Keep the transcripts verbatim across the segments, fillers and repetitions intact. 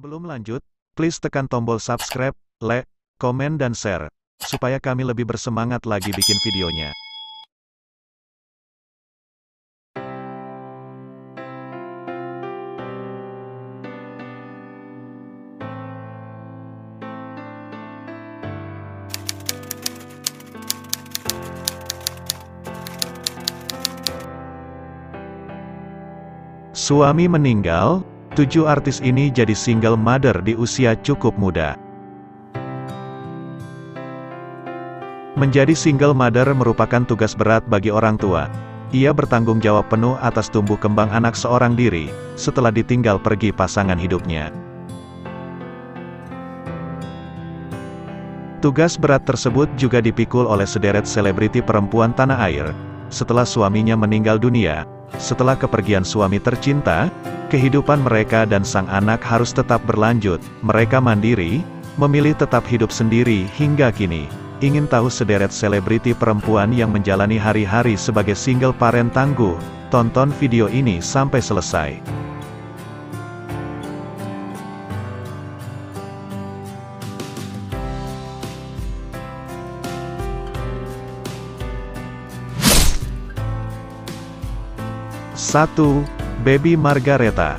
Sebelum lanjut, please tekan tombol subscribe, like, komen dan share, supaya kami lebih bersemangat lagi bikin videonya. Suami meninggal, tujuh artis ini jadi single mother di usia cukup muda. Menjadi single mother merupakan tugas berat bagi orang tua. Ia bertanggung jawab penuh atas tumbuh kembang anak seorang diri, setelah ditinggal pergi pasangan hidupnya. Tugas berat tersebut juga dipikul oleh sederet selebriti perempuan tanah air, setelah suaminya meninggal dunia. Setelah kepergian suami tercinta, kehidupan mereka dan sang anak harus tetap berlanjut. Mereka mandiri, memilih tetap hidup sendiri hingga kini. Ingin tahu sederet selebriti perempuan yang menjalani hari-hari sebagai single parent tangguh? Tonton video ini sampai selesai. satu. Baby Margareta.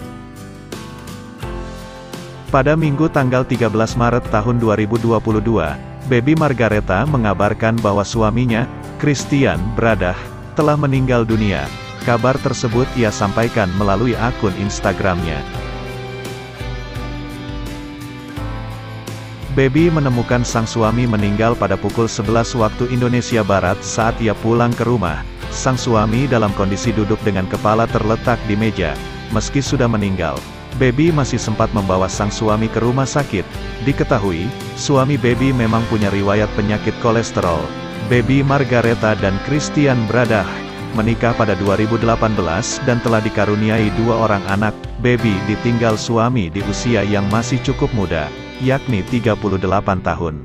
Pada Minggu tanggal tiga belas Maret tahun dua ribu dua puluh dua, Baby Margareta mengabarkan bahwa suaminya, Christian Bradah, telah meninggal dunia. Kabar tersebut ia sampaikan melalui akun Instagramnya. Baby menemukan sang suami meninggal pada pukul sebelas waktu Indonesia Barat saat ia pulang ke rumah. Sang suami dalam kondisi duduk dengan kepala terletak di meja. Meski sudah meninggal, Baby masih sempat membawa sang suami ke rumah sakit. Diketahui, suami Baby memang punya riwayat penyakit kolesterol. Baby Margareta dan Christian Bradah menikah pada dua ribu delapan belas dan telah dikaruniai dua orang anak. Baby ditinggal suami di usia yang masih cukup muda, yakni tiga puluh delapan tahun.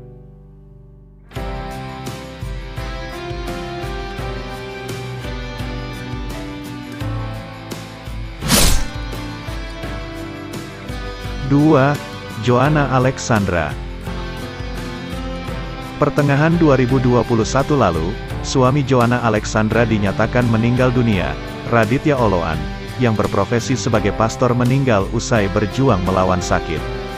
dua. Joanna Alexandra. Pertengahan dua ribu dua puluh satu lalu, suami Joanna Alexandra dinyatakan meninggal dunia. Raditya Oloan, yang berprofesi sebagai pastor meninggal usai berjuang melawan sakit.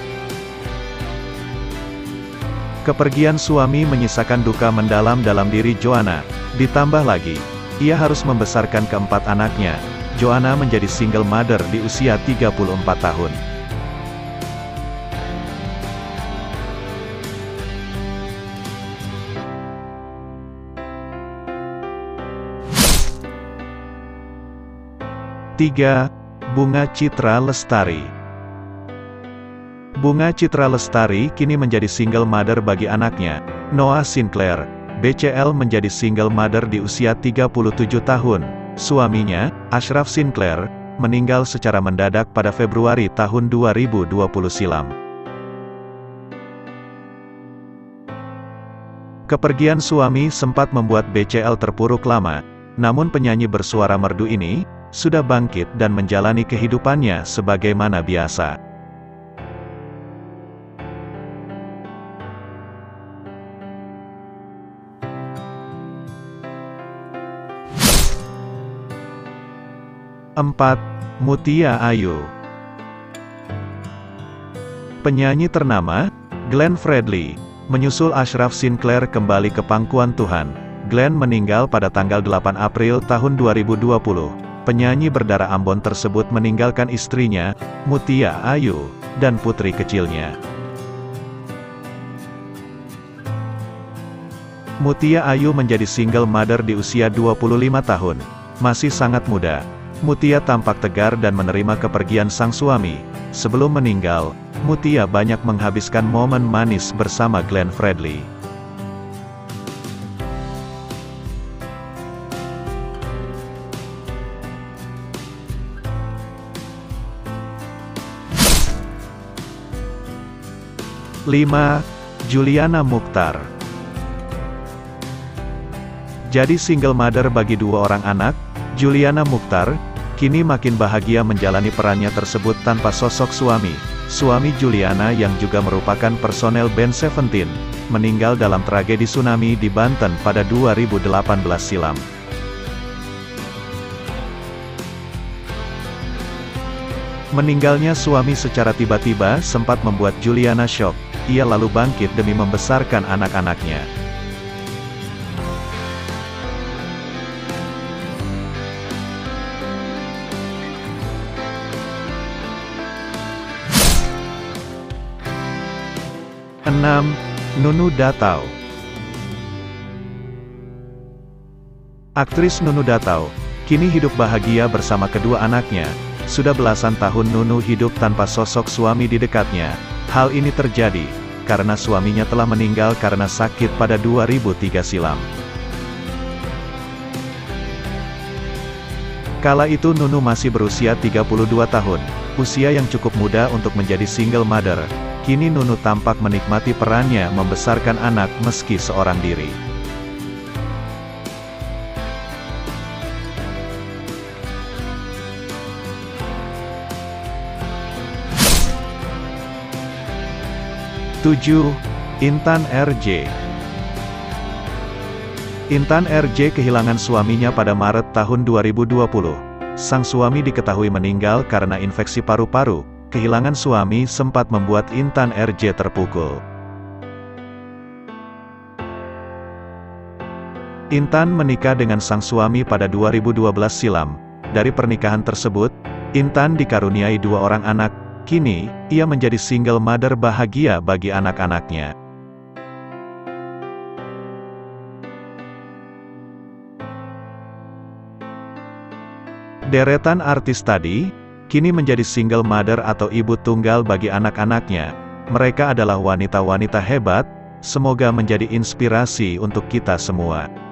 Kepergian suami menyisakan duka mendalam dalam diri Joanna. Ditambah lagi, ia harus membesarkan keempat anaknya. Joanna menjadi single mother di usia tiga puluh empat tahun. tiga. Bunga Citra Lestari. Bunga Citra Lestari kini menjadi single mother bagi anaknya, Noah Sinclair. B C L menjadi single mother di usia tiga puluh tujuh tahun. Suaminya, Ashraf Sinclair, meninggal secara mendadak pada Februari tahun dua ribu dua puluh silam. Kepergian suami sempat membuat B C L terpuruk lama, namun penyanyi bersuara merdu ini sudah bangkit dan menjalani kehidupannya sebagaimana biasa. empat. Mutia Ayu. Penyanyi ternama, Glenn Fredly, menyusul Ashraf Sinclair kembali ke pangkuan Tuhan. Glenn meninggal pada tanggal delapan April tahun dua ribu dua puluh. Penyanyi berdarah Ambon tersebut meninggalkan istrinya, Mutia Ayu, dan putri kecilnya. Mutia Ayu menjadi single mother di usia dua puluh lima tahun. Masih sangat muda. Mutia tampak tegar dan menerima kepergian sang suami. Sebelum meninggal, Mutia banyak menghabiskan momen manis bersama Glenn Fredly. lima. Juliana Mukhtar. Jadi single mother bagi dua orang anak, Juliana Mukhtar kini makin bahagia menjalani perannya tersebut tanpa sosok suami. suami Juliana yang juga merupakan personel band Seventeen, meninggal dalam tragedi tsunami di Banten pada dua ribu delapan belas silam. Meninggalnya suami secara tiba-tiba sempat membuat Juliana syok. Ia lalu bangkit demi membesarkan anak-anaknya. enam. Nunu Datau. Aktris Nunu Datau kini hidup bahagia bersama kedua anaknya. Sudah belasan tahun Nunu hidup tanpa sosok suami di dekatnya. Hal ini terjadi karena suaminya telah meninggal karena sakit pada dua ribu tiga silam. Kala itu Nunu masih berusia tiga puluh dua tahun, usia yang cukup muda untuk menjadi single mother. Kini Nunu tampak menikmati perannya membesarkan anak meski seorang diri. tujuh. Intan R J. Intan R J kehilangan suaminya pada Maret tahun dua ribu dua puluh. Sang suami diketahui meninggal karena infeksi paru-paru. Kehilangan suami sempat membuat Intan R J terpukul. Intan menikah dengan sang suami pada dua ribu dua belas silam. Dari pernikahan tersebut, Intan dikaruniai dua orang anak. Kini, ia menjadi single mother bahagia bagi anak-anaknya. Deretan artis tadi, kini menjadi single mother atau ibu tunggal bagi anak-anaknya. Mereka adalah wanita-wanita hebat, semoga menjadi inspirasi untuk kita semua.